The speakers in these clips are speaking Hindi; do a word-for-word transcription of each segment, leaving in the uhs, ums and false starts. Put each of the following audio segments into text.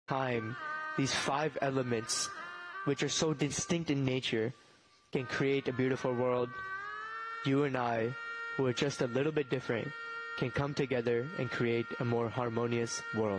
time, these five elements, which are so distinct in nature, can create a beautiful world. You and I, who are just a little bit different, can come together and create a more harmonious world.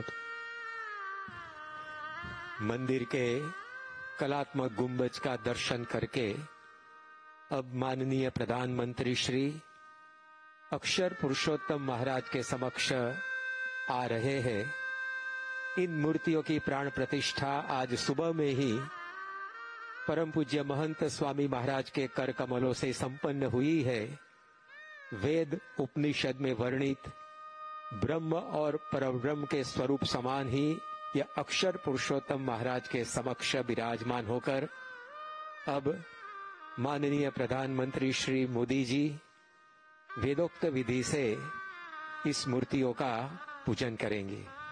मंदिर के कलात्मक गुंबज का दर्शन करके अब माननीय प्रधानमंत्री श्री अक्षर पुरुषोत्तम महाराज के समक्ष आ रहे हैं। इन मूर्तियों की प्राण प्रतिष्ठा आज सुबह में ही परम पूज्य महंत स्वामी महाराज के कर कमलों से संपन्न हुई है। वेद उपनिषद में वर्णित ब्रह्म और परब्रह्म के स्वरूप समान ही यह अक्षर पुरुषोत्तम महाराज के समक्ष विराजमान होकर अब माननीय प्रधानमंत्री श्री मोदी जी वेदोक्त विधि से इस मूर्तियों का पूजन करेंगे।